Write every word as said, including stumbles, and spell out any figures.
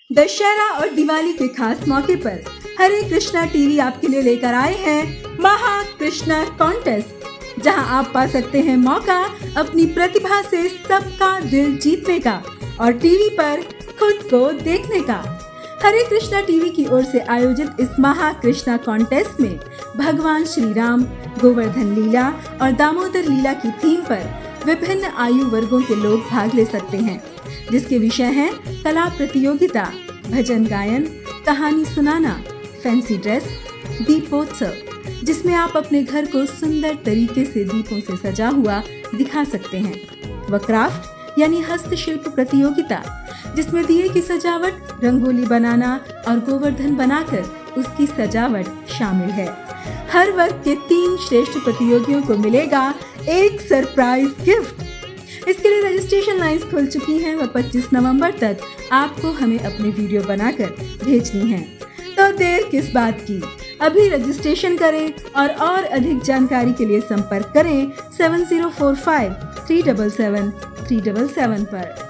दशहरा और दिवाली के खास मौके पर हरे कृष्णा टीवी आपके लिए लेकर आए हैं महा कृष्णा कॉन्टेस्ट, जहां आप पा सकते हैं मौका अपनी प्रतिभा से सबका दिल जीतने का और टीवी पर खुद को देखने का। हरे कृष्णा टीवी की ओर से आयोजित इस महा कृष्णा कॉन्टेस्ट में भगवान श्री राम, गोवर्धन लीला और दामोदर लीला की थीम पर विभिन्न आयु वर्गों के लोग भाग ले सकते हैं, जिसके विषय हैं कला प्रतियोगिता, भजन गायन, कहानी सुनाना, फैंसी ड्रेस, दीपोत्सव, जिसमें आप अपने घर को सुंदर तरीके से दीपों से सजा हुआ दिखा सकते हैं, व क्राफ्ट यानी हस्तशिल्प प्रतियोगिता, जिसमें दिए की सजावट, रंगोली बनाना और गोवर्धन बनाकर उसकी सजावट शामिल है। हर वर्ग के तीन श्रेष्ठ प्रतियोगियों को मिलेगा एक सरप्राइज गिफ्ट। इसके लिए रजिस्ट्रेशन लाइंस खुल चुकी हैं व पच्चीस नवंबर तक आपको हमें अपने वीडियो बनाकर भेजनी है। तो देर किस बात की, अभी रजिस्ट्रेशन करें और और अधिक जानकारी के लिए संपर्क करें seven zero four five three seven seven three seven seven पर।